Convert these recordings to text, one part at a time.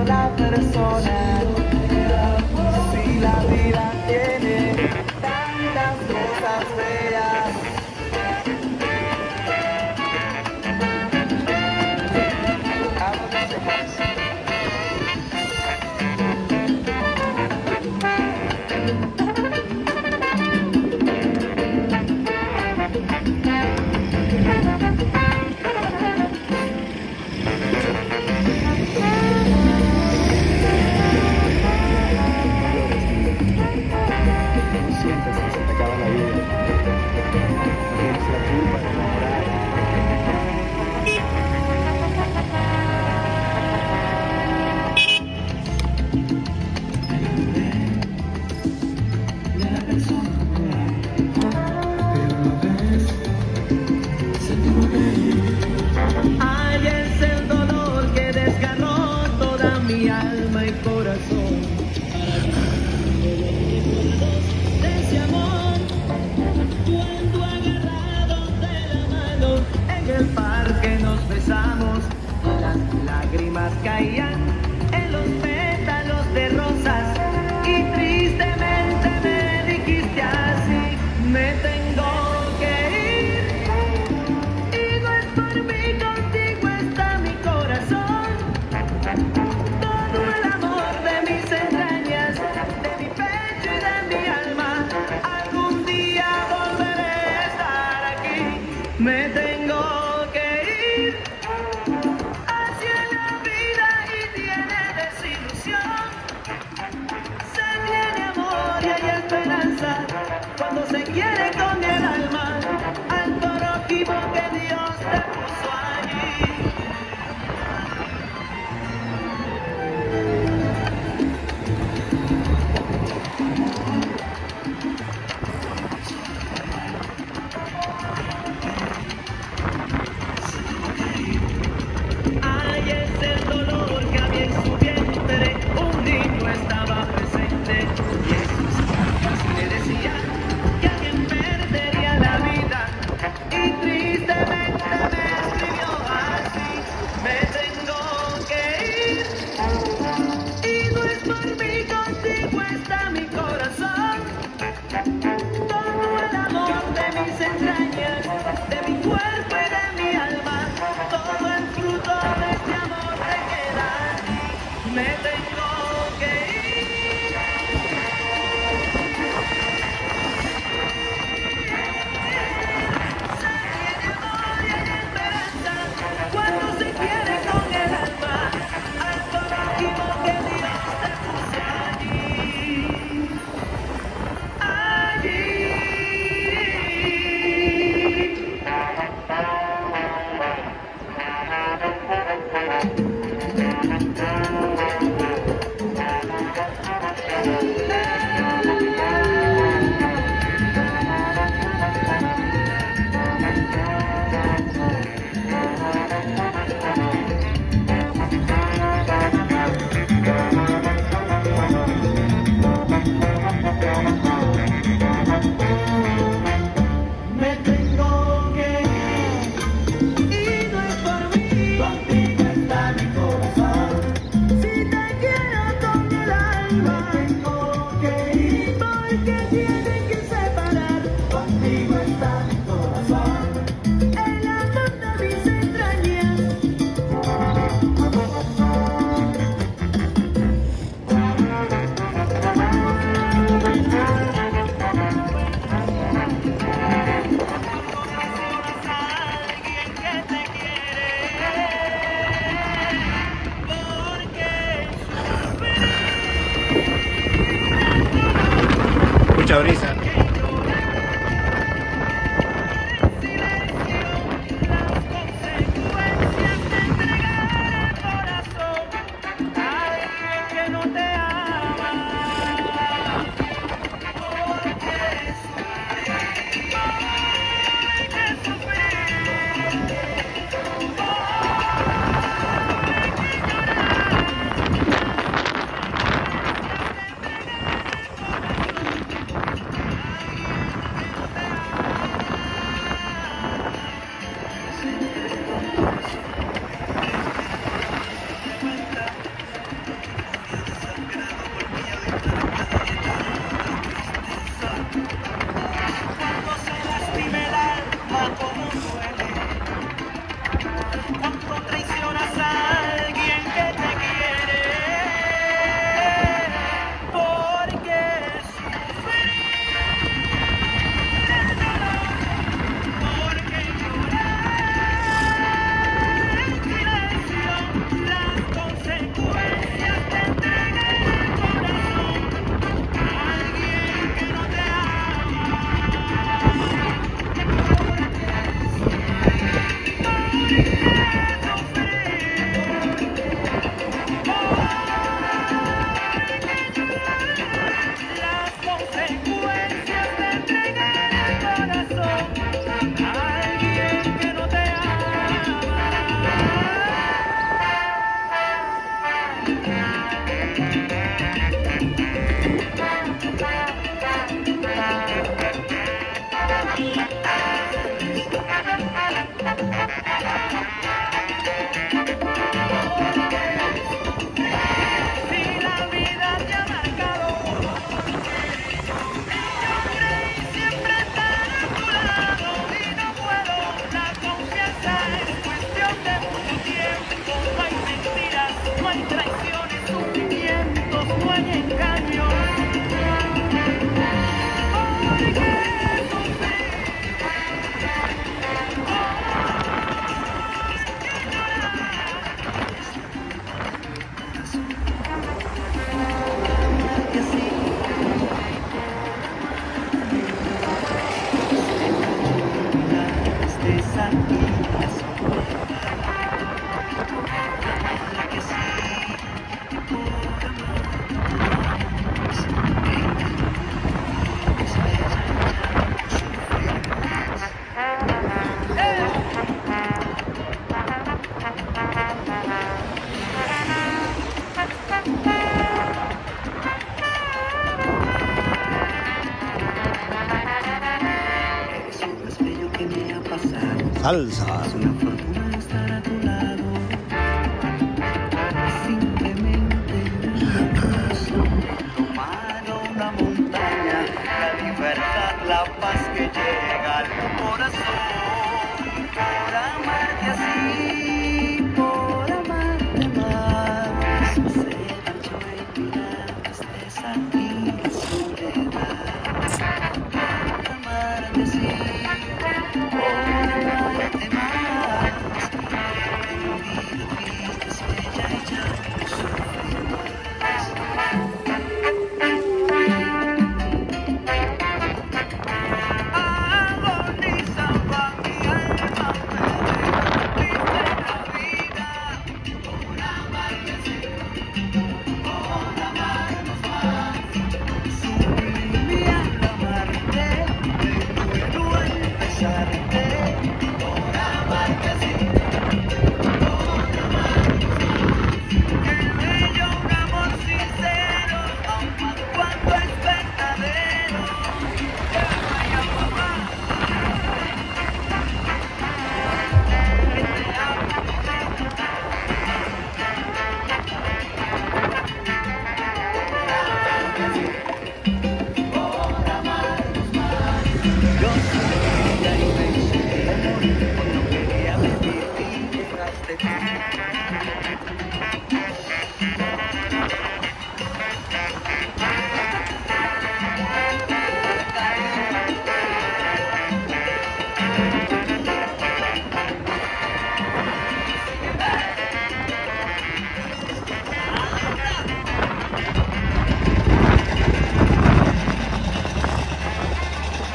la persona. Si la vida tiene tantas cosas feas, sientes que se te acaba la vida. Tienes la culpa de enamorar. De la persona, pero no ves, sentimos que ay, es el dolor que desgarró toda mi alma y corazón. Ese amor, cuando agarrados de la mano en el parque nos besamos, las lágrimas caían en los pétalos de rosas y tristemente me dijiste así: me tengo que ir y no es por mí, contigo está mi corazón, todo el amor de mis entrañas, de mi pecho y de mi alma. Algún día volveré a estar aquí. Me tengo que ir hacia la vida y tiene desilusión. Se tiene amor y hay esperanza cuando se quiere con el alma al prójimo que Dios te puso allí. Ay, es el dolor que había en su vientre, un niño estaba presente y en sus cartas le decía que alguien perderá. Salsa. Es una fortuna estar a tu lado. Simplemente humano, una montaña, la libertad, la paz que llega al corazón. Por amarte así, por amarte más, se marchó en mirar que estés aquí en soledad. Por amarte así.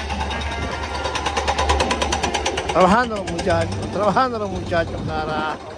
Trabajando los muchachos, carajo.